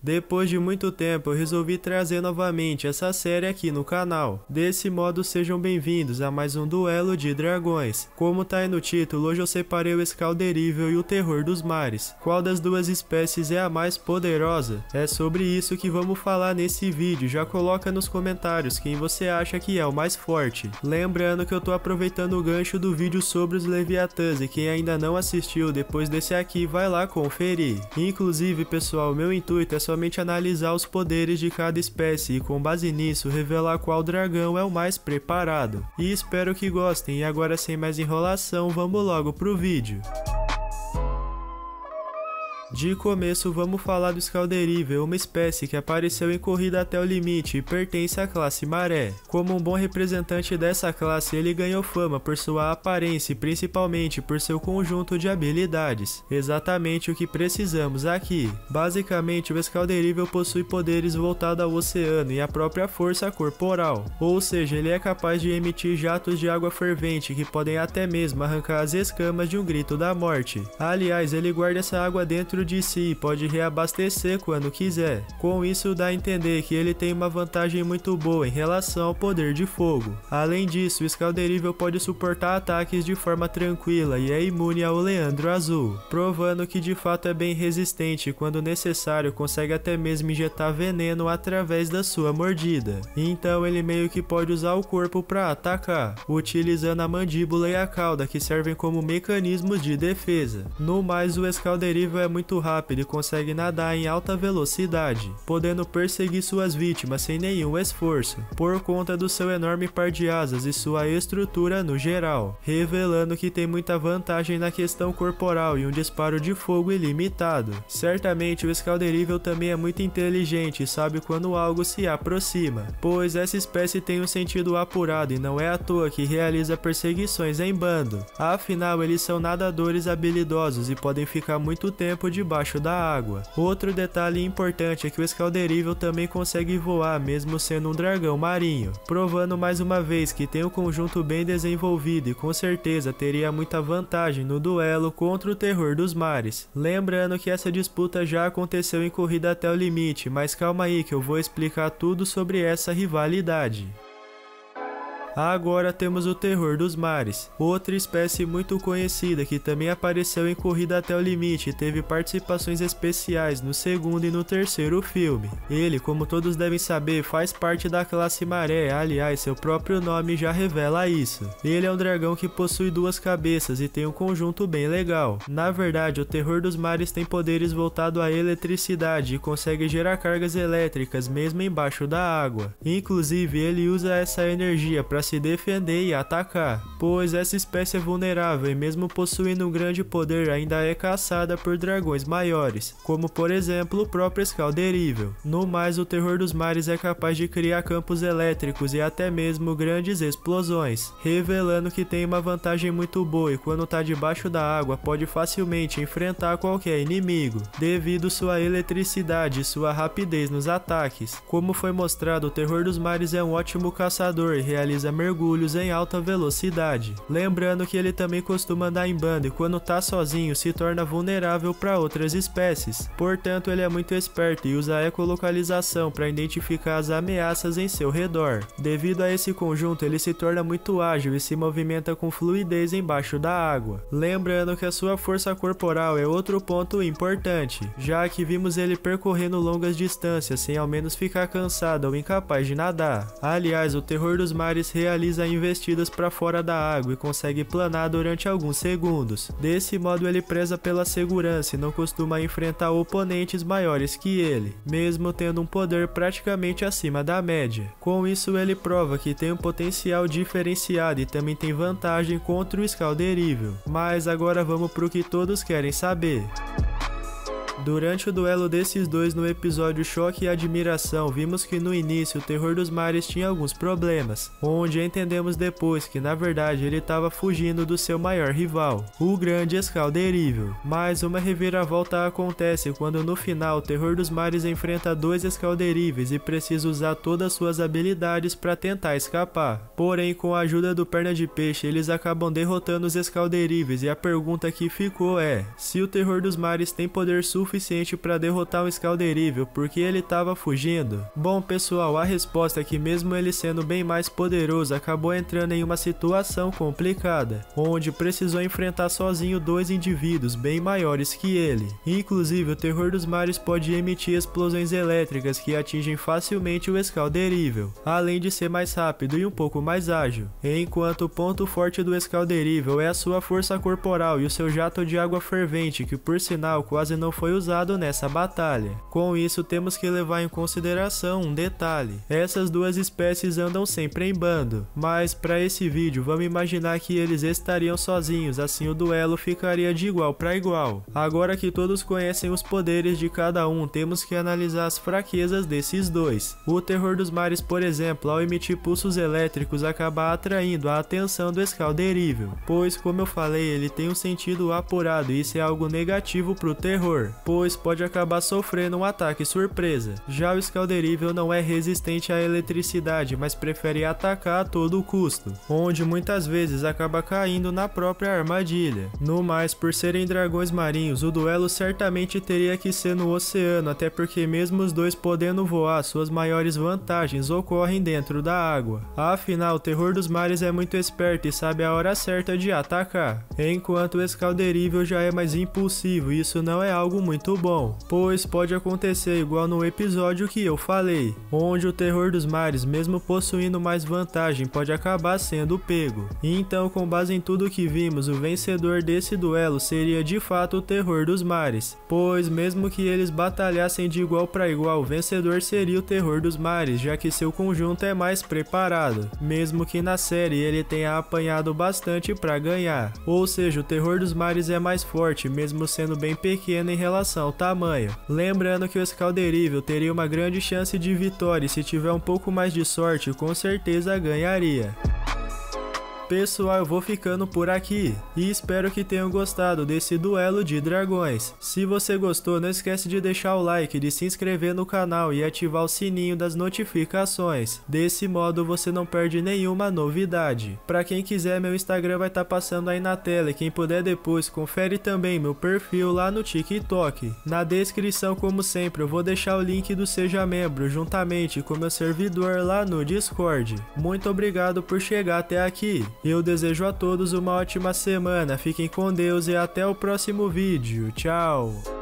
Depois de muito tempo eu resolvi trazer novamente essa série aqui no canal. Desse modo sejam bem-vindos a mais um duelo de dragões. Como tá aí no título, hoje eu separei o Escalderível e o Terror dos Mares. Qual das duas espécies é a mais poderosa? É sobre isso que vamos falar nesse vídeo. Já coloca nos comentários quem você acha que é o mais forte. Lembrando que eu tô aproveitando o gancho do vídeo sobre os Leviatãs e quem ainda não assistiu depois desse aqui vai lá conferir. Inclusive pessoal, meu intuito é somente analisar os poderes de cada espécie e com base nisso revelar qual dragão é o mais preparado. E espero que gostem, e agora sem mais enrolação vamos logo pro vídeo. De começo vamos falar do Escalderível, uma espécie que apareceu em Corrida até o Limite e pertence à classe Maré. Como um bom representante dessa classe, ele ganhou fama por sua aparência e principalmente por seu conjunto de habilidades. Exatamente o que precisamos aqui. Basicamente, o Escalderível possui poderes voltados ao oceano e à própria força corporal. Ou seja, ele é capaz de emitir jatos de água fervente que podem até mesmo arrancar as escamas de um grito da morte. Aliás, ele guarda essa água dentro de si e pode reabastecer quando quiser. Com isso dá a entender que ele tem uma vantagem muito boa em relação ao poder de fogo. Além disso, o Escalderível pode suportar ataques de forma tranquila e é imune ao Leandro Azul, provando que de fato é bem resistente e quando necessário consegue até mesmo injetar veneno através da sua mordida. Então ele meio que pode usar o corpo para atacar, utilizando a mandíbula e a cauda que servem como mecanismos de defesa. No mais, o Escalderível é muito rápido e consegue nadar em alta velocidade, podendo perseguir suas vítimas sem nenhum esforço, por conta do seu enorme par de asas e sua estrutura no geral, revelando que tem muita vantagem na questão corporal e um disparo de fogo ilimitado. Certamente o Escalderível também é muito inteligente e sabe quando algo se aproxima, pois essa espécie tem um sentido apurado e não é à toa que realiza perseguições em bando. Afinal, eles são nadadores habilidosos e podem ficar muito tempo debaixo da água. Outro detalhe importante é que o Escalderível também consegue voar mesmo sendo um dragão marinho, provando mais uma vez que tem um conjunto bem desenvolvido e com certeza teria muita vantagem no duelo contra o Terror dos Mares. Lembrando que essa disputa já aconteceu em Corrida até o Limite, mas calma aí que eu vou explicar tudo sobre essa rivalidade. Agora temos o Terror dos Mares, outra espécie muito conhecida que também apareceu em Corrida até o Limite e teve participações especiais no segundo e no terceiro filme. Ele, como todos devem saber, faz parte da classe Maré, aliás, seu próprio nome já revela isso. Ele é um dragão que possui duas cabeças e tem um conjunto bem legal. Na verdade, o Terror dos Mares tem poderes voltados à eletricidade e consegue gerar cargas elétricas mesmo embaixo da água. Inclusive, ele usa essa energia para se defender e atacar, pois essa espécie é vulnerável e mesmo possuindo um grande poder ainda é caçada por dragões maiores, como por exemplo o próprio Escalderível. No mais, o Terror dos Mares é capaz de criar campos elétricos e até mesmo grandes explosões, revelando que tem uma vantagem muito boa e quando tá debaixo da água pode facilmente enfrentar qualquer inimigo, devido sua eletricidade e sua rapidez nos ataques. Como foi mostrado, o Terror dos Mares é um ótimo caçador e realiza mergulhos em alta velocidade. Lembrando que ele também costuma andar em bando e quando tá sozinho se torna vulnerável para outras espécies. Portanto, ele é muito esperto e usa a ecolocalização para identificar as ameaças em seu redor. Devido a esse conjunto, ele se torna muito ágil e se movimenta com fluidez embaixo da água. Lembrando que a sua força corporal é outro ponto importante, já que vimos ele percorrendo longas distâncias sem ao menos ficar cansado ou incapaz de nadar. Aliás, o Terror dos Mares realiza investidas para fora da água e consegue planar durante alguns segundos. Desse modo ele preza pela segurança e não costuma enfrentar oponentes maiores que ele, mesmo tendo um poder praticamente acima da média. Com isso ele prova que tem um potencial diferenciado e também tem vantagem contra o Escalderível. Mas agora vamos pro que todos querem saber. Durante o duelo desses dois no episódio Choque e Admiração, vimos que no início o Terror dos Mares tinha alguns problemas, onde entendemos depois que na verdade ele estava fugindo do seu maior rival, o grande Escalderível. Mas uma reviravolta acontece quando no final o Terror dos Mares enfrenta dois Escalderíveis e precisa usar todas suas habilidades para tentar escapar. Porém, com a ajuda do Perna de Peixe, eles acabam derrotando os Escalderíveis e a pergunta que ficou é: se o Terror dos Mares tem poder suficiente suficiente para derrotar um Scalderível porque ele estava fugindo? Bom pessoal, a resposta é que mesmo ele sendo bem mais poderoso, acabou entrando em uma situação complicada, onde precisou enfrentar sozinho dois indivíduos bem maiores que ele. Inclusive, o Terror dos Mares pode emitir explosões elétricas que atingem facilmente o Scalderível, além de ser mais rápido e um pouco mais ágil, enquanto o ponto forte do Scalderível é a sua força corporal e o seu jato de água fervente, que por sinal quase não foi usado nessa batalha. Com isso, temos que levar em consideração um detalhe: essas duas espécies andam sempre em bando, mas para esse vídeo vamos imaginar que eles estariam sozinhos, assim o duelo ficaria de igual para igual. Agora que todos conhecem os poderes de cada um, temos que analisar as fraquezas desses dois. O Terror dos Mares, por exemplo, ao emitir pulsos elétricos acaba atraindo a atenção do Scalderível, pois como eu falei, ele tem um sentido apurado e isso é algo negativo pro terror, pois pode acabar sofrendo um ataque surpresa. Já o Scalderível não é resistente à eletricidade, mas prefere atacar a todo custo, onde muitas vezes acaba caindo na própria armadilha. No mais, por serem dragões marinhos, o duelo certamente teria que ser no oceano, até porque mesmo os dois podendo voar, suas maiores vantagens ocorrem dentro da água. Afinal, o Terror dos Mares é muito esperto e sabe a hora certa de atacar, enquanto o Scalderível já é mais impulsivo e isso não é algo muito bom, pois pode acontecer igual no episódio que eu falei, onde o Terror dos Mares, mesmo possuindo mais vantagem, pode acabar sendo pego. Então, com base em tudo que vimos, o vencedor desse duelo seria de fato o Terror dos Mares, pois mesmo que eles batalhassem de igual para igual, o vencedor seria o Terror dos Mares, já que seu conjunto é mais preparado, mesmo que na série ele tenha apanhado bastante para ganhar. Ou seja, o Terror dos Mares é mais forte, mesmo sendo bem pequeno em relação ao tamanho. Lembrando que o Scalderível teria uma grande chance de vitória e se tiver um pouco mais de sorte, com certeza ganharia. Pessoal, eu vou ficando por aqui e espero que tenham gostado desse duelo de dragões. Se você gostou, não esquece de deixar o like, de se inscrever no canal e ativar o sininho das notificações. Desse modo você não perde nenhuma novidade. Para quem quiser, meu Instagram vai estar passando aí na tela e quem puder depois, confere também meu perfil lá no TikTok. Na descrição, como sempre, eu vou deixar o link do Seja Membro juntamente com meu servidor lá no Discord. Muito obrigado por chegar até aqui. Eu desejo a todos uma ótima semana, fiquem com Deus e até o próximo vídeo. Tchau!